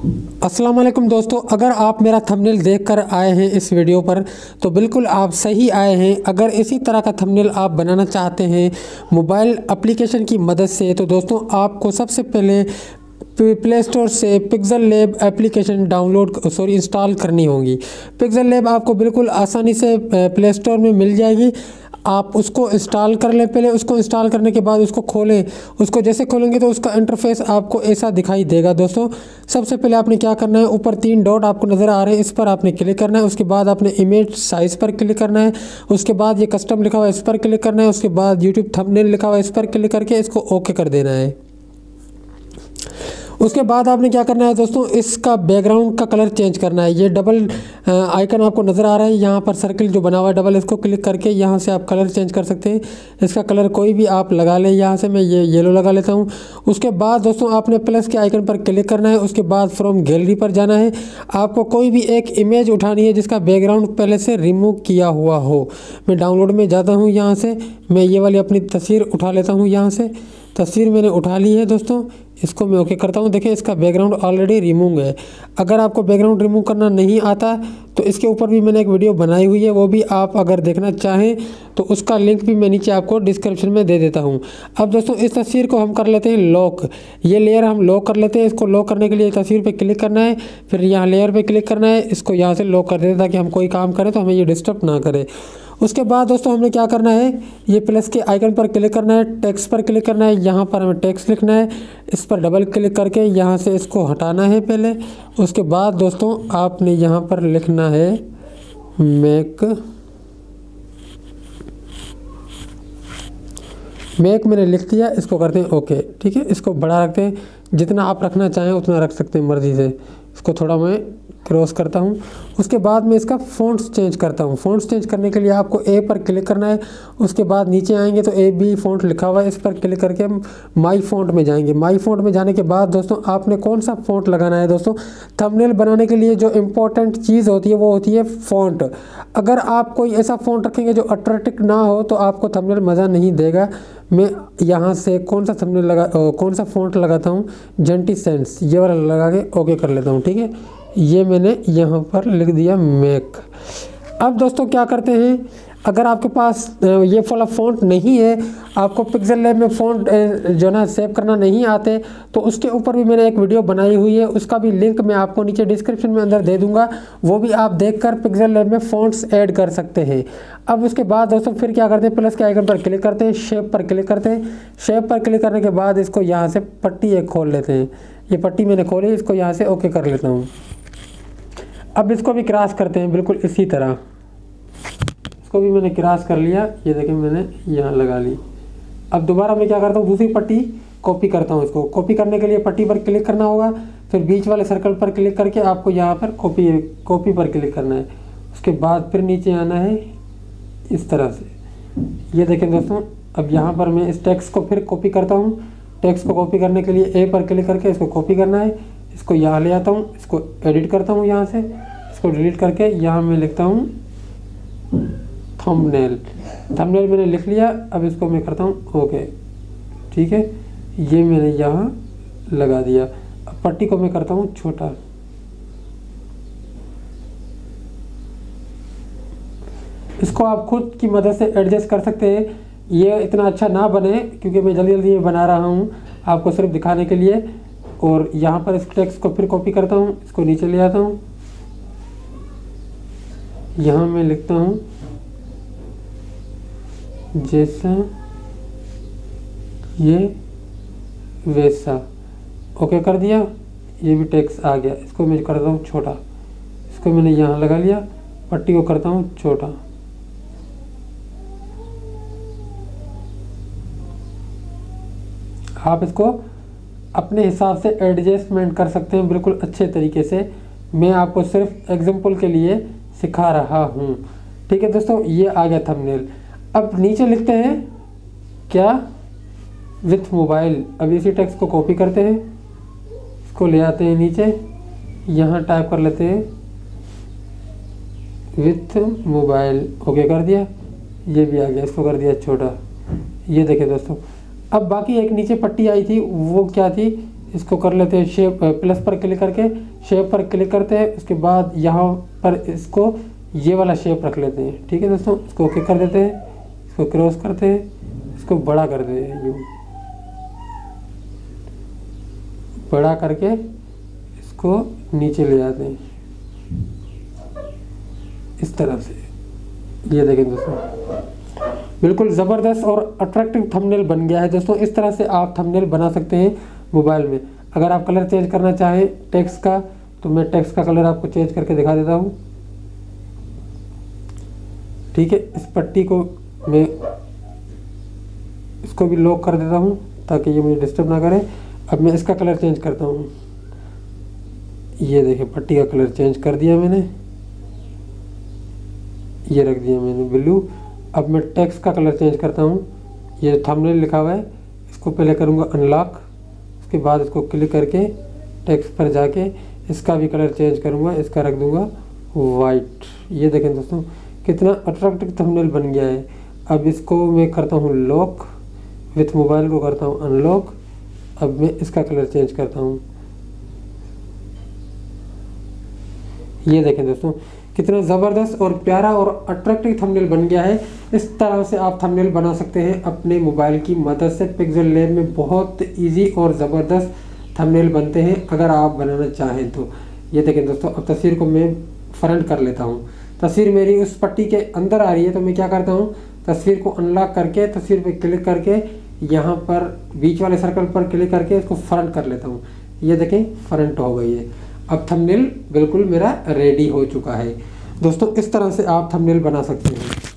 अस्सलाम वालेकुम दोस्तों, अगर आप मेरा थंबनेल देखकर आए हैं इस वीडियो पर तो बिल्कुल आप सही आए हैं। अगर इसी तरह का थंबनेल आप बनाना चाहते हैं मोबाइल एप्लीकेशन की मदद से तो दोस्तों आपको सबसे पहले प्ले स्टोर से पिक्सल लैब एप्लीकेशन इंस्टॉल करनी होगी। पिक्सल लैब आपको बिल्कुल आसानी से प्ले स्टोर में मिल जाएगी। आप उसको इंस्टॉल कर लें। पहले उसको इंस्टॉल करने के बाद उसको खोलें। उसको जैसे खोलेंगे तो उसका इंटरफेस आपको ऐसा दिखाई देगा। दोस्तों सबसे पहले आपने क्या करना है, ऊपर 3 डॉट आपको नज़र आ रहे हैं, इस पर आपने क्लिक करना है। उसके बाद आपने इमेज साइज़ पर क्लिक करना है। उसके बाद ये कस्टम लिखा हुआ है, इस पर क्लिक करना है। उसके बाद यूट्यूब थंबनेल लिखा हुआ है, इस पर क्लिक करके इसको ओके कर देना है। उसके बाद आपने क्या करना है दोस्तों, इसका बैकग्राउंड का कलर चेंज करना है। ये डबल आइकन आपको नज़र आ रहा है, यहाँ पर सर्कल जो बना हुआ है डबल, इसको क्लिक करके यहाँ से आप कलर चेंज कर सकते हैं। इसका कलर कोई भी आप लगा लें। यहाँ से मैं ये येलो लगा लेता हूँ। उसके बाद दोस्तों आपने प्लस के आइकन पर क्लिक करना है। उसके बाद फ्रॉम गैलरी पर जाना है। आपको कोई भी एक इमेज उठानी है जिसका बैकग्राउंड पहले से रिमूव किया हुआ हो। मैं डाउनलोड में जाता हूँ, यहाँ से मैं ये वाली अपनी तस्वीर उठा लेता हूँ। यहाँ से तस्वीर मैंने उठा ली है दोस्तों, इसको मैं ओके करता हूँ। देखिए इसका बैकग्राउंड ऑलरेडी रिमूव है। अगर आपको बैकग्राउंड रिमूव करना नहीं आता तो इसके ऊपर भी मैंने एक वीडियो बनाई हुई है, वो भी आप अगर देखना चाहें तो उसका लिंक भी मैं नीचे आपको डिस्क्रिप्शन में दे देता हूँ। अब दोस्तों इस तस्वीर को हम कर लेते हैं लॉक। ये लेयर हम लॉक कर लेते हैं। इसको लॉक करने के लिए तस्वीर पे क्लिक करना है, फिर यहाँ लेयर पे क्लिक करना है। इसको यहाँ से लॉक कर देते हैं ताकि हम कोई काम करें तो हमें ये डिस्टर्ब ना करे। उसके बाद दोस्तों हमने क्या करना है, ये प्लस के आइकन पर क्लिक करना है, टेक्स्ट पर क्लिक करना है। यहाँ पर हमें टेक्स्ट लिखना है, इस पर डबल क्लिक करके यहाँ से इसको हटाना है पहले। उसके बाद दोस्तों आपने यहाँ पर लिखना है मैक मैंने लिख दिया। इसको करते हैं ओके। ठीक है, इसको बड़ा रखते हैं, जितना आप रखना चाहें उतना रख सकते हैं मर्ज़ी से। इसको थोड़ा मैं क्रॉस करता हूँ। उसके बाद मैं इसका फ़ॉन्ट्स चेंज करता हूँ। फ़ॉन्ट्स चेंज करने के लिए आपको ए पर क्लिक करना है। उसके बाद नीचे आएंगे तो ए बी फ़ॉन्ट लिखा हुआ है, इस पर क्लिक करके माई फ़ॉन्ट में जाएंगे। माई फ़ॉन्ट में जाने के बाद दोस्तों आपने कौन सा फ़ॉन्ट लगाना है। दोस्तों थंबनेल बनाने के लिए जो इम्पोर्टेंट चीज़ होती है वो होती है फ़ॉन्ट। अगर आप कोई ऐसा फ़ॉन्ट रखेंगे जो अट्रैक्टिव ना हो तो आपको थंबनेल मज़ा नहीं देगा। मैं यहाँ से कौन सा फ़ॉन्ट लगाता हूँ, जेंटी सेंस, ये वाला लगा के ओके कर लेता हूँ। ठीक है, ये मैंने यहाँ पर लिख दिया मैक। अब दोस्तों क्या करते हैं, अगर आपके पास ये वाला फ़ॉन्ट नहीं है, आपको पिक्सल लैब में फ़ॉन्ट जो ना सेव करना नहीं आते, तो उसके ऊपर भी मैंने एक वीडियो बनाई हुई है। उसका भी लिंक मैं आपको नीचे डिस्क्रिप्शन में अंदर दे दूंगा। वो भी आप देखकर पिक्सल लैब में फ़ॉन्ट्स ऐड कर सकते हैं। अब उसके बाद दोस्तों फिर क्या करते हैं, प्लस के आइकन पर क्लिक करते हैं, शेप पर क्लिक करते हैं। शेप पर क्लिक करने के बाद इसको यहाँ से पट्टी एक खोल लेते हैं। ये पट्टी मैंने खोली, इसको यहाँ से ओके कर लेता हूँ। अब इसको भी क्रॉस करते हैं बिल्कुल इसी तरह। इसको भी मैंने क्रॉस कर लिया, ये देखिए मैंने यहाँ लगा ली। अब दोबारा मैं क्या करता हूँ, दूसरी पट्टी कॉपी करता हूँ। इसको कॉपी करने के लिए पट्टी पर क्लिक करना होगा, फिर बीच वाले सर्कल पर क्लिक करके आपको यहाँ पर कॉपी पर क्लिक करना है। उसके बाद फिर नीचे आना है इस तरह से। ये देखें दोस्तों, अब यहाँ पर मैं इस टेक्स्ट को फिर कॉपी करता हूँ। टेक्स्ट को कॉपी करने के लिए ए पर क्लिक करके इसको कॉपी करना है। इसको यहाँ ले आता हूँ, इसको एडिट करता हूँ, यहाँ से इसको डिलीट करके यहाँ मैं लिखता हूँ थंबनेल मैंने लिख लिया। अब इसको मैं करता हूँ ओके। ठीक है, ये मैंने यहाँ लगा दिया। अब पट्टी को मैं करता हूँ छोटा। इसको आप खुद की मदद से एडजस्ट कर सकते हैं। ये इतना अच्छा ना बने क्योंकि मैं जल्दी जल्दी बना रहा हूँ आपको सिर्फ दिखाने के लिए। और यहाँ पर इस टेक्स्ट को फिर कॉपी करता हूँ, इसको नीचे ले आता हूँ। यहाँ मैं लिखता हूँ जैसा ये वैसा, ओके कर दिया। ये भी टेक्स्ट आ गया। इसको मैं करता हूँ छोटा। इसको मैंने यहाँ लगा लिया, पट्टी को करता हूँ छोटा। आप इसको अपने हिसाब से एडजस्टमेंट कर सकते हैं बिल्कुल अच्छे तरीके से। मैं आपको सिर्फ एग्जांपल के लिए सिखा रहा हूँ। ठीक है दोस्तों, ये आ गया थंबनेल। अब नीचे लिखते हैं क्या, विथ मोबाइल। अब इसी टेक्स्ट को कॉपी करते हैं, इसको ले आते हैं नीचे, यहाँ टाइप कर लेते हैं विथ मोबाइल, ओके कर दिया। ये भी आ गया, इसको कर दिया छोटा। ये देखिए दोस्तों, अब बाकी एक नीचे पट्टी आई थी वो क्या थी, इसको कर लेते हैं शेप, प्लस पर क्लिक करके शेप पर क्लिक करते हैं। उसके बाद यहाँ पर इसको ये वाला शेप रख लेते हैं। ठीक है दोस्तों, इसको ओके कर देते हैं, इसको क्रॉस करते हैं, इसको बड़ा कर देते हैं, यूँ बड़ा करके इसको नीचे ले जाते हैं इस तरह से। ये देखें दोस्तों, बिल्कुल ज़बरदस्त और अट्रैक्टिव थंबनेल बन गया है दोस्तों। इस तरह से आप थंबनेल बना सकते हैं मोबाइल में। अगर आप कलर चेंज करना चाहें टेक्स्ट का, तो मैं टेक्स्ट का कलर आपको चेंज करके दिखा देता हूँ। ठीक है, इस पट्टी को मैं इसको भी लॉक कर देता हूँ ताकि ये मुझे डिस्टर्ब ना करे। अब मैं इसका कलर चेंज करता हूँ। ये देखिए, पट्टी का कलर चेंज कर दिया मैंने, ये रख दिया मैंने ब्लू। अब मैं टेक्स्ट का कलर चेंज करता हूँ। ये थंबनेल लिखा हुआ है, इसको पहले करूँगा अनलॉक, उसके बाद इसको क्लिक करके टेक्स्ट पर जाके इसका भी कलर चेंज करूँगा, इसका रख दूँगा वाइट। ये देखें दोस्तों, कितना अट्रैक्टिव थंबनेल बन गया है। अब इसको मैं करता हूँ लॉक, विथ मोबाइल को करता हूँ अनलॉक। अब मैं इसका कलर चेंज करता हूँ। ये देखें दोस्तों, कितना ज़बरदस्त और प्यारा और अट्रैक्टिव थंबनेल बन गया है। इस तरह से आप थंबनेल बना सकते हैं अपने मोबाइल की मदद से। पिक्सेल लैब में बहुत इजी और ज़बरदस्त थंबनेल बनते हैं अगर आप बनाना चाहें तो। ये देखें दोस्तों, अब तस्वीर को मैं फ्रंट कर लेता हूँ। तस्वीर मेरी उस पट्टी के अंदर आ रही है, तो मैं क्या करता हूँ, तस्वीर को अनलॉक करके तस्वीर पे क्लिक करके यहाँ पर बीच वाले सर्कल पर क्लिक करके इसको फ्रंट कर लेता हूँ। ये देखें, फ्रंट हो गई है। अब थंबनेल बिल्कुल मेरा रेडी हो चुका है दोस्तों। इस तरह से आप थंबनेल बना सकते हैं।